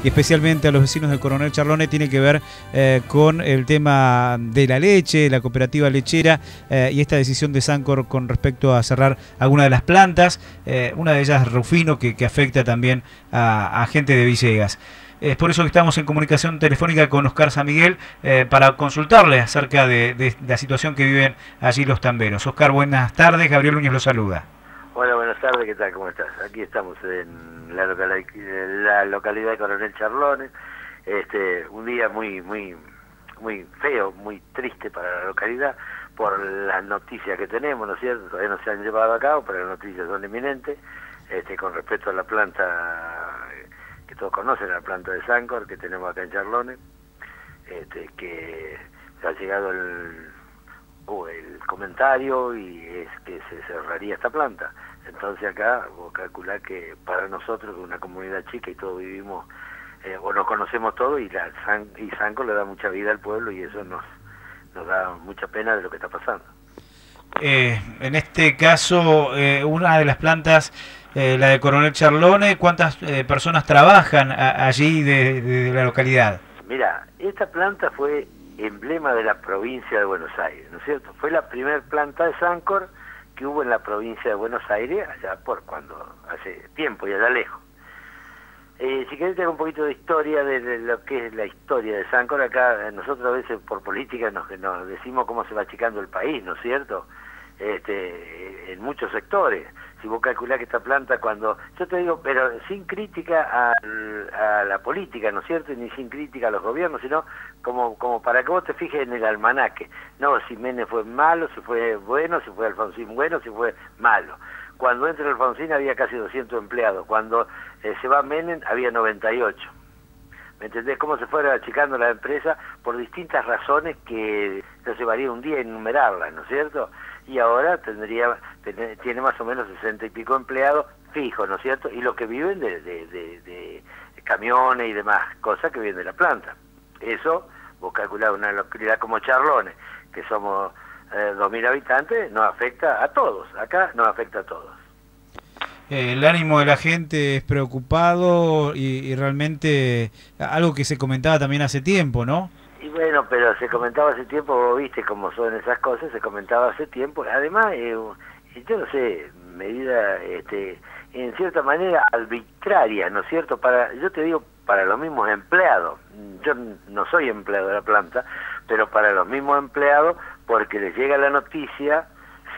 y especialmente a los vecinos del Coronel Charlone tiene que ver con el tema de la leche, la cooperativa lechera y esta decisión de Sancor con respecto a cerrar alguna de las plantas, una de ellas Rufino, que afecta también a gente de Villegas. Es por eso que estamos en comunicación telefónica con Oscar San Miguel para consultarle acerca de la situación que viven allí los tamberos. Oscar, buenas tardes. Gabriel Núñez lo saluda. Hola, buenas tardes. ¿Qué tal? ¿Cómo estás? Aquí estamos en la localidad de Coronel Charlone. Un día muy feo, muy triste para la localidad por las noticias que tenemos, ¿no es cierto? Todavía no se han llevado a cabo, pero las noticias son inminentes con respecto a la planta que todos conocen, la planta de Sancor que tenemos acá en Charlone, que ha llegado el comentario y es que se cerraría esta planta. Entonces acá vos calculás que para nosotros, una comunidad chica y todos vivimos, o nos conocemos todos, y Sancor le da mucha vida al pueblo y eso nos da mucha pena de lo que está pasando. En este caso, una de las plantas, la de Coronel Charlone, ¿cuántas personas trabajan allí de la localidad? Mira, esta planta fue emblema de la provincia de Buenos Aires, ¿no es cierto? Fue la primer planta de Sancor que hubo en la provincia de Buenos Aires, allá hace tiempo y allá lejos. Si querés tener un poquito de historia de lo que es la historia de Sancor, acá nosotros a veces por política nos decimos cómo se va achicando el país, ¿no es cierto? En muchos sectores. Si vos calculás que esta planta yo te digo, pero sin crítica a la política, ¿no es cierto? Ni sin crítica a los gobiernos, sino como para que vos te fijes en el almanaque. No, si Menem fue malo, si fue bueno, si fue Alfonsín bueno, si fue malo. Cuando entra Alfonsín había casi 200 empleados. Cuando se va Menem había 98. ¿Me entendés? Cómo se fuera achicando la empresa por distintas razones que se llevaría un día enumerarlas, ¿no es cierto? Y ahora tiene más o menos 60 y pico empleados fijos, ¿no es cierto? Y los que viven de camiones y demás cosas que vienen de la planta. Eso, vos calculás una localidad como Charlone, que somos 2.000 habitantes, nos afecta a todos. Acá nos afecta a todos. El ánimo de la gente es preocupado y realmente algo que se comentaba también hace tiempo, ¿no? Y bueno, pero se comentaba hace tiempo, vos viste cómo son esas cosas, se comentaba hace tiempo. Además, yo no sé, medida en cierta manera arbitraria, ¿no es cierto? Yo te digo, para los mismos empleados. Yo no soy empleado de la planta, pero para los mismos empleados, porque les llega la noticia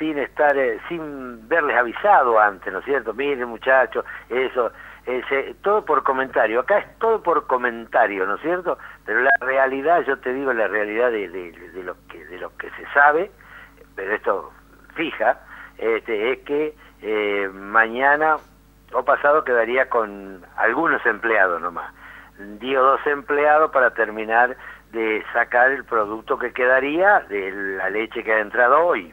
sin verles avisado antes, ¿no es cierto? Miren, muchachos, eso, todo por comentario. Acá es todo por comentario, ¿no es cierto? Pero la realidad, yo te digo, la realidad de lo que se sabe, pero esto fija, es que mañana o pasado quedaría con algunos empleados nomás. 10 o 12 empleados para terminar de sacar el producto que quedaría de la leche que ha entrado hoy.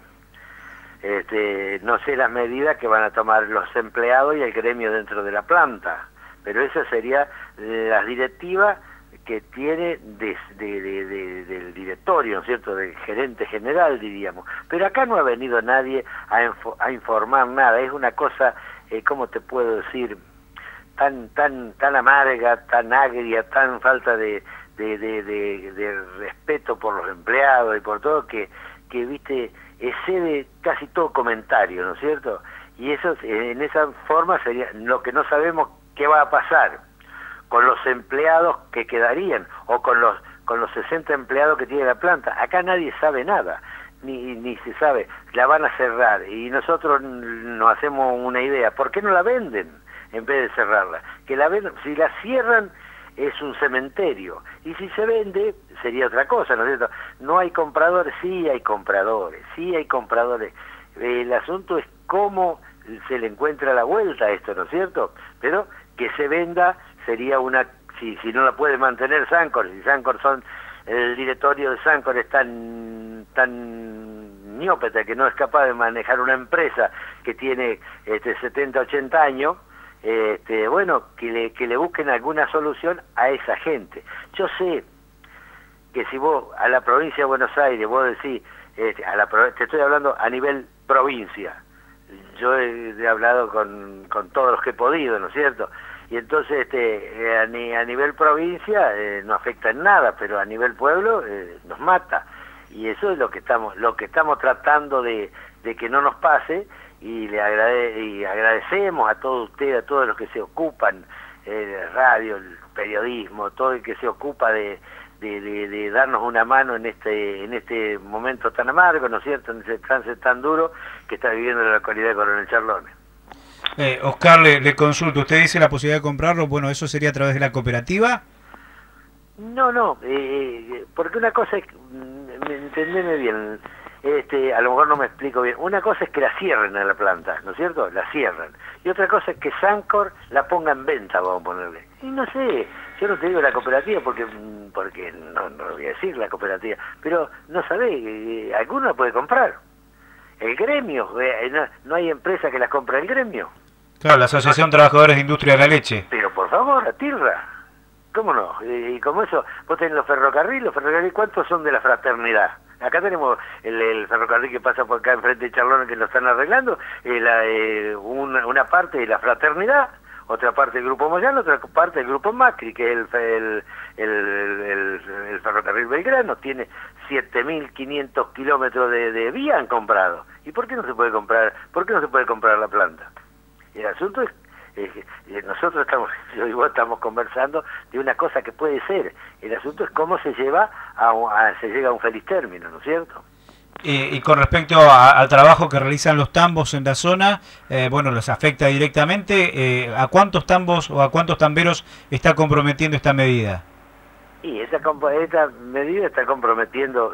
No sé las medidas que van a tomar los empleados y el gremio dentro de la planta, pero esas serían las directivas que tiene del directorio, ¿no es cierto?, del gerente general, diríamos. Pero acá no ha venido nadie a informar nada. Es una cosa, ¿cómo te puedo decir?, tan amarga, tan agria, tan falta de respeto por los empleados y por todo, que viste, excede casi todo comentario, ¿no es cierto? Y eso, en esa forma, sería lo que no sabemos qué va a pasar con los empleados que quedarían, o con los 60 empleados que tiene la planta. Acá nadie sabe nada, ni se sabe. La van a cerrar, y nosotros nos hacemos una idea. ¿Por qué no la venden en vez de cerrarla? Que la venden, si la cierran, es un cementerio, y si se vende sería otra cosa, ¿no es cierto? No hay compradores, sí hay compradores. El asunto es cómo se le encuentra la vuelta a esto, ¿no es cierto? Pero que se venda sería si no la puede mantener Sancor, si el directorio de Sancor es tan ñópeta que no es capaz de manejar una empresa que tiene 70, 80 años, bueno, que le busquen alguna solución a esa gente. Yo sé que si vos a la provincia de Buenos Aires, vos decís, te estoy hablando a nivel provincia, yo he hablado con todos los que he podido, ¿no es cierto? y entonces a nivel provincia no afecta en nada, pero a nivel pueblo nos mata, y eso es lo que estamos tratando de que no nos pase, y agradecemos a todos ustedes, a todos los que se ocupan, el radio, el periodismo, todo el que se ocupa de darnos una mano en este momento tan amargo, ¿no es cierto?, en ese trance tan duro que está viviendo la localidad de Coronel Charlone. Oscar, le consulto, usted dice la posibilidad de comprarlo, bueno, ¿eso sería a través de la cooperativa? No, porque una cosa es, entendeme bien, a lo mejor no me explico bien, una cosa es que la cierren a la planta, ¿no es cierto?, la cierran, y otra cosa es que Sancor la ponga en venta, vamos a ponerle, y no sé, yo no te digo la cooperativa porque no lo voy a decir la cooperativa, pero no sabés, alguno la puede comprar, el gremio, no hay empresa que la compre el gremio. Claro, la Asociación Trabajadores de Industria de la Leche. Pero por favor, atirra. ¿Cómo no? Y como eso, vos tenés los ferrocarriles, ¿cuántos son de la fraternidad? Acá tenemos el ferrocarril que pasa por acá enfrente de Charlone, que lo están arreglando, una parte de la fraternidad, otra parte del Grupo Moyano, otra parte del Grupo Macri, que es el ferrocarril Belgrano, tiene 7.500 kilómetros de vía han comprado. ¿Y por qué no se puede comprar? ¿Por qué no se puede comprar la planta? El asunto es nosotros yo y vos estamos conversando de una cosa que puede ser. El asunto es cómo se llega a un feliz término, ¿no es cierto? Y con respecto al trabajo que realizan los tambos en la zona, bueno, los afecta directamente. ¿A cuántos tambos o a cuántos tamberos está comprometiendo esta medida? Y esta medida está comprometiendo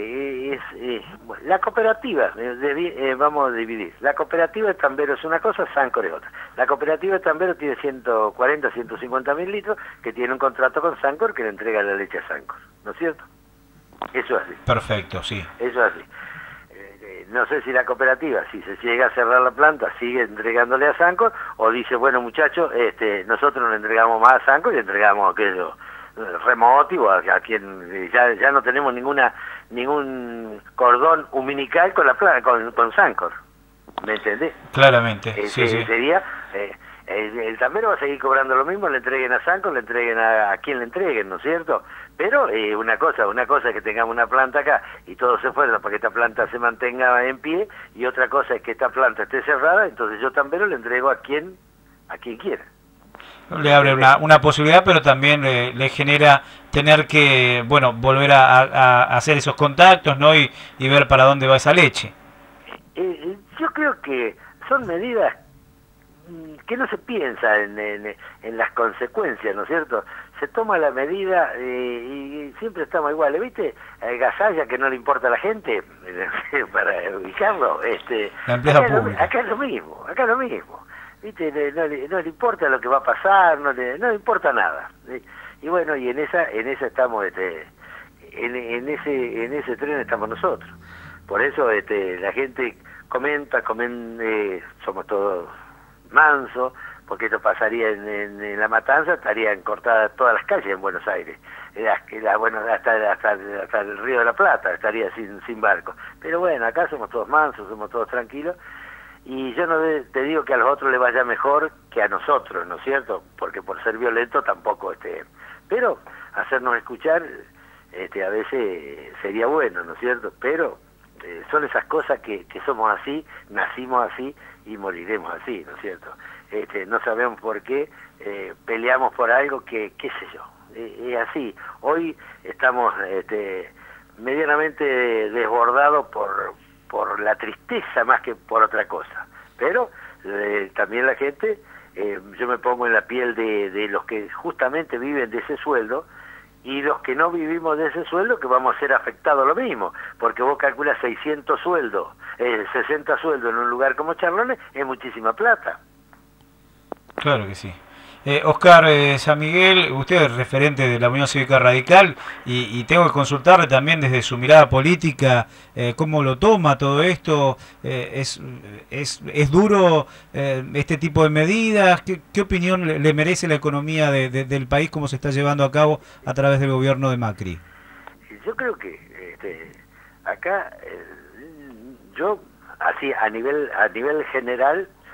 la cooperativa, vamos a dividir. La cooperativa de Tambero es una cosa, Sancor es otra. La cooperativa de Tambero tiene 140, 150 mil litros, que tiene un contrato con Sancor que le entrega la leche a Sancor, ¿no es cierto? Eso es así. Perfecto, sí. Eso es así. No sé si la cooperativa, si se llega a cerrar la planta, sigue entregándole a Sancor, o dice, bueno muchachos, nosotros le entregamos más a Sancor y le entregamos aquello remoto, a quien ya no tenemos ningún cordón umbilical con Sancor, ¿me entendés? Claramente, sí. Sería el tambero va a seguir cobrando lo mismo, le entreguen a Sancor, le entreguen a quien le entreguen, ¿no es cierto? Pero una cosa es que tengamos una planta acá y todo se esfuerza para que esta planta se mantenga en pie, y otra cosa es que esta planta esté cerrada, entonces yo tambero le entrego a quien quiera. Le abre una posibilidad, pero también le genera tener que, bueno, volver a hacer esos contactos, ¿no? Y ver para dónde va esa leche. Yo creo que son medidas que no se piensa en las consecuencias, ¿no es cierto? Se toma la medida y siempre estamos iguales, ¿viste? Gasalla, que no le importa a la gente, para ubicarlo, acá es lo mismo, ¿viste? No le importa lo que va a pasar, no le importa nada. Y bueno, y en esa estamos, en ese tren estamos nosotros. Por eso la gente comenta, somos todos mansos, porque esto pasaría en La Matanza, estarían cortadas todas las calles en Buenos Aires, hasta el Río de la Plata estaría sin barco. Pero bueno, acá somos todos mansos, somos todos tranquilos, y yo no te digo que a los otros les vaya mejor que a nosotros, ¿no es cierto? Porque por ser violento tampoco, pero hacernos escuchar a veces sería bueno, ¿no es cierto? Pero son esas cosas que somos así, nacimos así y moriremos así, ¿no es cierto? No sabemos por qué, peleamos por algo que, qué sé yo, es así. Hoy estamos medianamente desbordados por la tristeza más que por otra cosa, pero también la gente, yo me pongo en la piel de los que justamente viven de ese sueldo, y los que no vivimos de ese sueldo, que vamos a ser afectados lo mismo, porque vos calculas 600 sueldos, 60 sueldos en un lugar como Charlones, es muchísima plata. Claro que sí. Oscar San Miguel, usted es referente de la Unión Cívica Radical, y tengo que consultarle también desde su mirada política, cómo lo toma todo esto. ¿Es duro este tipo de medidas? ¿Qué opinión le merece la economía del país, cómo se está llevando a cabo a través del gobierno de Macri? Yo creo que acá, yo así a nivel general,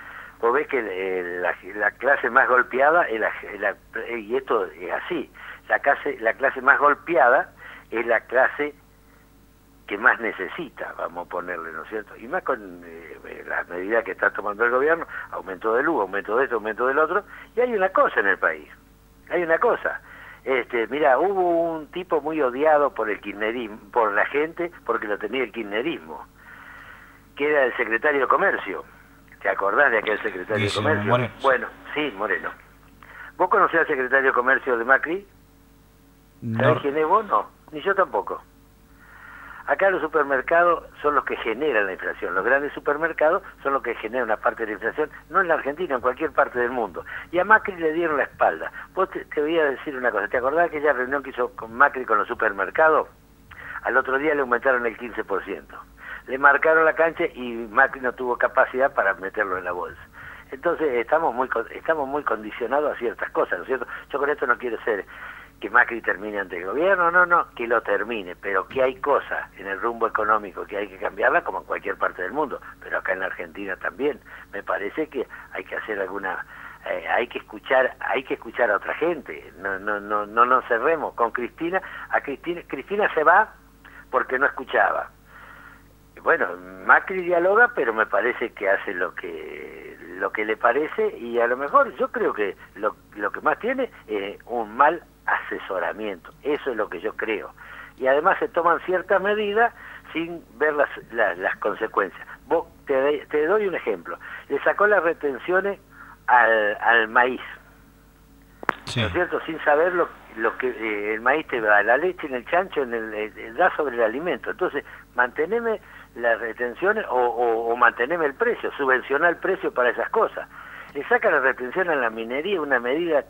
vos ves que la clase más golpeada, y esto es así, la clase más golpeada es la clase que más necesita, vamos a ponerle, ¿no es cierto? Y más con las medidas que está tomando el gobierno, aumento de luz, aumento de esto, aumento del otro, y hay una cosa en el país, hay una cosa. Mira, hubo un tipo muy odiado por el kirchnerismo, por la gente, porque lo tenía el kirchnerismo, que era el secretario de Comercio. ¿Te acordás de aquel secretario de Comercio? Moreno. Bueno, sí, Moreno. ¿Vos conocés al secretario de Comercio de Macri? ¿Sabés quién es vos? No, ni yo tampoco. Acá los supermercados son los que generan la inflación. Los grandes supermercados son los que generan una parte de la inflación, no en la Argentina, en cualquier parte del mundo. Y a Macri le dieron la espalda. Vos te voy a decir una cosa. ¿Te acordás de aquella reunión que hizo con Macri con los supermercados? Al otro día le aumentaron el 15%. Le marcaron la cancha y Macri no tuvo capacidad para meterlo en la bolsa. Entonces estamos muy condicionados a ciertas cosas, ¿no es cierto? Yo con esto no quiero ser que Macri termine ante el gobierno, no, que lo termine, pero que hay cosas en el rumbo económico que hay que cambiarla como en cualquier parte del mundo, pero acá en la Argentina también. Me parece que hay que hacer hay que escuchar a otra gente, no nos cerremos con Cristina. Cristina se va porque no escuchaba. Bueno, Macri dialoga, pero me parece que hace lo que le parece, y a lo mejor yo creo que lo que más tiene es un mal asesoramiento. Eso es lo que yo creo. Y además se toman ciertas medidas sin ver las consecuencias. Vos te doy un ejemplo. Le sacó las retenciones al maíz. Sí. ¿No es cierto? Sin saber lo que el maíz te da, la leche en el chancho, da sobre el alimento. Entonces, manteneme las retenciones o manteneme el precio, subvencionar el precio para esas cosas. Le saca la retención a la minería, una medida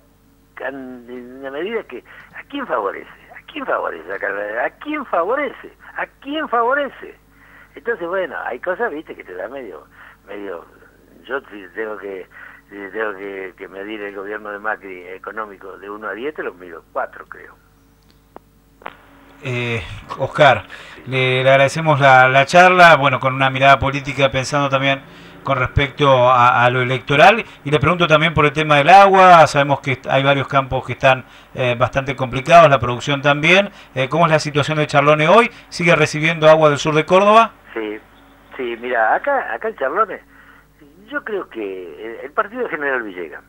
que ¿a quién favorece? ¿A quién favorece? ¿A quién favorece? ¿A quién favorece? Entonces, bueno, hay cosas, viste, que te da medio yo tengo que medir el gobierno de Macri económico de 1 a 10, te lo mido 4, creo. Oscar, le agradecemos la charla, bueno, con una mirada política, pensando también con respecto a lo electoral, y le pregunto también por el tema del agua. Sabemos que hay varios campos que están bastante complicados, la producción también. ¿Cómo es la situación de Charlone hoy? ¿Sigue recibiendo agua del sur de Córdoba? Sí, mira, acá en Charlone, yo creo que el partido de General Villegas,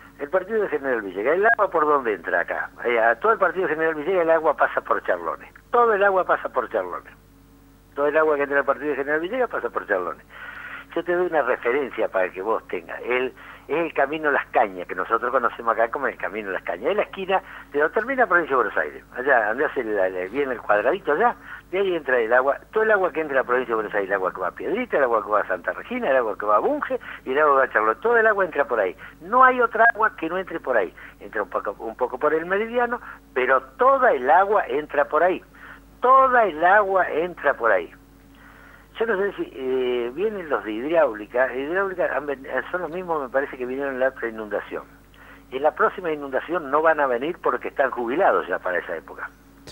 ¿el agua por dónde entra acá? A todo el partido de General Villegas el agua pasa por Charlone. Todo el agua pasa por Charlone. Todo el agua que entra al partido de General Villegas pasa por Charlone. Yo te doy una referencia para que vos tengas. Es el Camino Las Cañas, que nosotros conocemos acá como el Camino Las Cañas. Es la esquina de donde termina la provincia de Buenos Aires. Allá, donde hace bien el cuadradito allá, de ahí entra el agua. Todo el agua que entra a la provincia de Buenos Aires, el agua que va a Piedrita, el agua que va a Santa Regina, el agua que va a Bunge y el agua que va a Charlotte. Todo el agua entra por ahí. No hay otra agua que no entre por ahí. Entra un poco por el meridiano, pero toda el agua entra por ahí. Toda el agua entra por ahí. Yo no sé si vienen los de hidráulica son los mismos, me parece, que vinieron en la otra inundación. En la próxima inundación no van a venir porque están jubilados ya para esa época.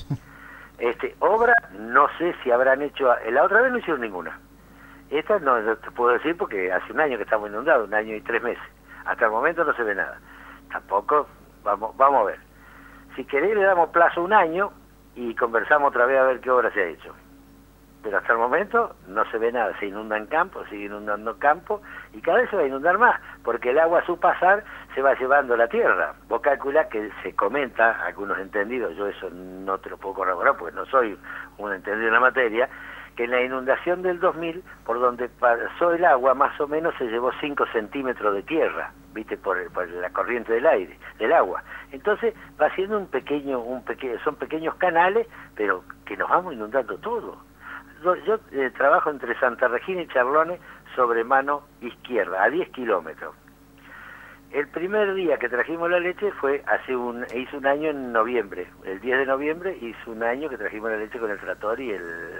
Obra, no sé si habrán hecho, la otra vez no hicieron ninguna. Esta no te puedo decir porque hace un año que estamos inundados, 1 año y 3 meses. Hasta el momento no se ve nada. Tampoco, vamos a ver. Si querés le damos plazo 1 año y conversamos otra vez a ver qué obra se ha hecho. Pero hasta el momento no se ve nada, se inundan campos, sigue inundando campos, y cada vez se va a inundar más, porque el agua a su pasar se va llevando la tierra. Vos calculás que se comenta, algunos entendidos, yo eso no te lo puedo corroborar porque no soy un entendido en la materia, que en la inundación del 2000, por donde pasó el agua, más o menos se llevó 5 centímetros de tierra, viste, por la corriente del agua. Entonces va siendo son pequeños canales, pero que nos vamos inundando todo. Yo trabajo entre Santa Regina y Charlone sobre mano izquierda, a 10 kilómetros. El primer día que trajimos la leche fue hizo 1 año en noviembre. El 10 de noviembre hizo 1 año que trajimos la leche con el tractor y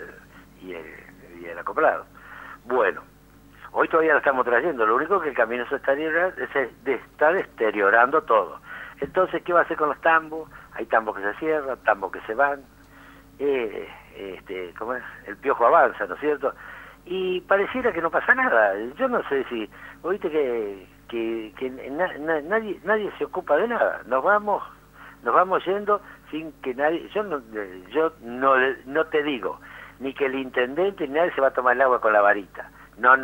el acoplado. Bueno, hoy todavía la estamos trayendo. Lo único que el camino se está deteriorando todo. Entonces, ¿qué va a hacer con los tambos? Hay tambos que se cierran, tambos que se van. ¿Cómo es? El piojo avanza, ¿no es cierto? Y pareciera que no pasa nada. Yo no sé si, ¿viste que nadie se ocupa de nada. Nos vamos yendo sin que nadie... Yo no te digo ni que el intendente ni nadie se va a tomar el agua con la varita. No.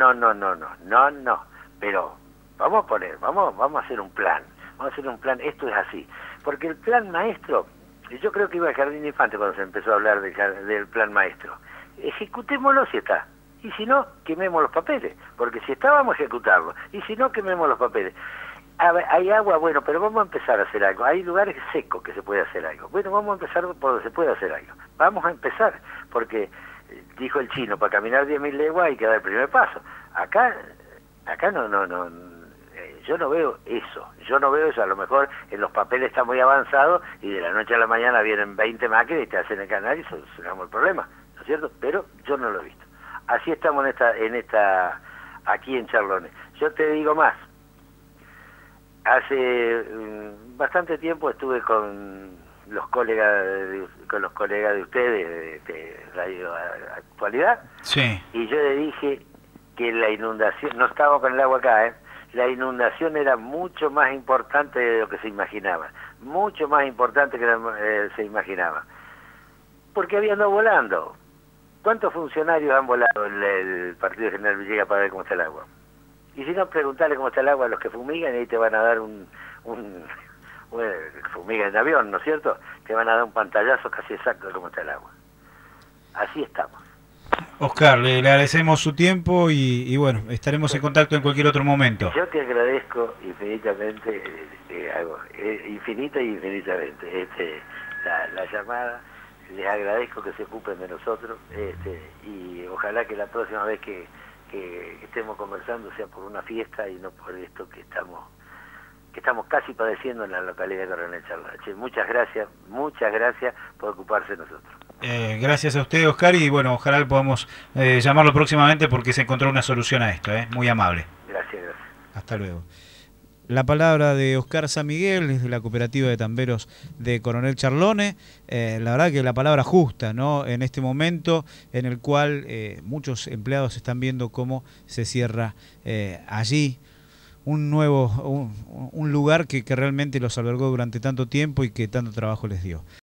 Pero vamos a hacer un plan. Vamos a hacer un plan, esto es así. Porque el plan maestro, yo creo que iba al Jardín de Infantes cuando se empezó a hablar del plan maestro. Ejecutémoslo si está. Y si no, quememos los papeles. Porque si está, vamos a ejecutarlo. Y si no, quememos los papeles. Hay agua, bueno, pero vamos a empezar a hacer algo. Hay lugares secos que se puede hacer algo. Bueno, vamos a empezar por donde se puede hacer algo. Vamos a empezar, porque dijo el chino, para caminar 10.000 leguas hay que dar el primer paso. Acá no, yo no veo eso. A lo mejor en los papeles está muy avanzado y de la noche a la mañana vienen 20 máquinas y te hacen el canal y solucionamos el problema, ¿no es cierto? Pero yo no lo he visto. Así estamos aquí en Charlones. Yo te digo más. Hace bastante tiempo estuve con los colegas de ustedes de Radio Actualidad. Sí. Y yo le dije que la inundación, no estaba con el agua acá, la inundación era mucho más importante de lo que se imaginaba, mucho más importante que se imaginaba, porque había andado volando. ¿Cuántos funcionarios han volado en el partido de General Villegas para ver cómo está el agua? Y si no, preguntarle cómo está el agua a los que fumigan y ahí te van a dar fumigan en avión, ¿no es cierto? Te van a dar un pantallazo casi exacto de cómo está el agua. Así estamos. Oscar, le agradecemos su tiempo y bueno, estaremos en contacto en cualquier otro momento. Yo te agradezco infinitamente, infinita y infinitamente la llamada. Les agradezco que se ocupen de nosotros y ojalá que la próxima vez que estemos conversando sea por una fiesta y no por esto que estamos casi padeciendo en la localidad de Coronel Charlones. Muchas gracias por ocuparse de nosotros. Gracias a usted, Oscar, y bueno, ojalá podamos llamarlo próximamente porque se encontró una solución a esto, muy amable. Gracias. Hasta luego. La palabra de Oscar San Miguel, desde la cooperativa de tamberos de Coronel Charlones. La verdad que la palabra justa, ¿no? En este momento en el cual muchos empleados están viendo cómo se cierra allí un lugar que realmente los albergó durante tanto tiempo y que tanto trabajo les dio.